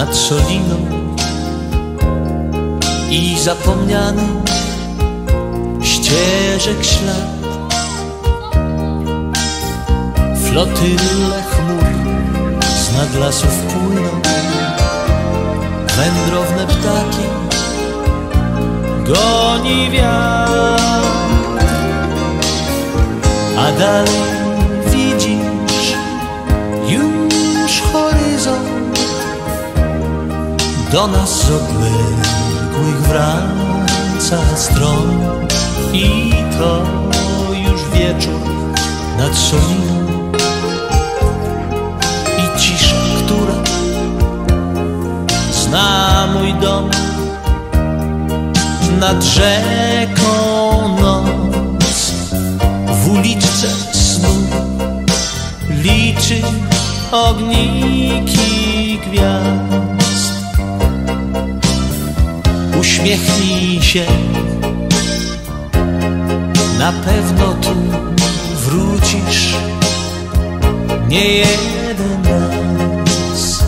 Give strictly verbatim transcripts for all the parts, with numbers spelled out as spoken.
nad Soliną i zapomniany ścieżek ślad. Flotyle chmur z nad lasów płyną, wędrowne ptaki goni wiatr, a dalej widzisz już horyzont. Do nas z odległych wraca stron i to już wieczór nad Soliną i cisza, która zna mój dom. Nad rzeką noc w uliczce snu liczy ogniki gwiazd. Uśmiechnij się, na pewno tu wrócisz nie jeden raz.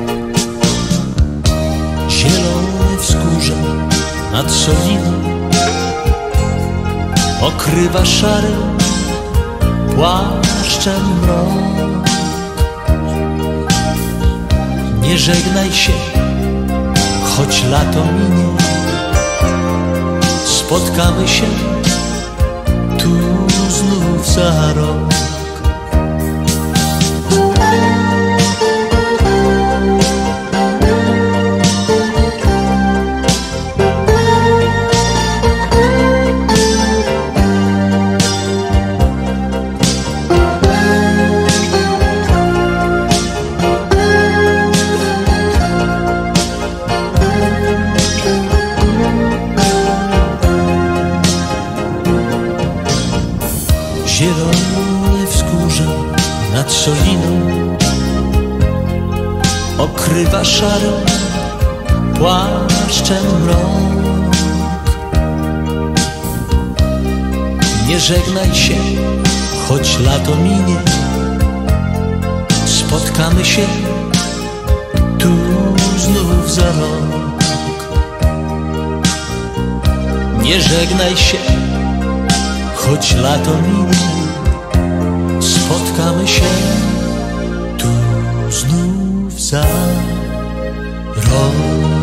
Zielony w skórze nad Soliną okrywa szarym płaszczem mrok. Nie żegnaj się, choć lato minie, spotkamy się tu znów za rok. Zielony w skórze nad Soliną okrywa szarym płaszczem mrok. Nie żegnaj się, choć lato minie, spotkamy się tu znów za rok. Nie żegnaj się, choć lato minie, spotkamy się tu znów za rok.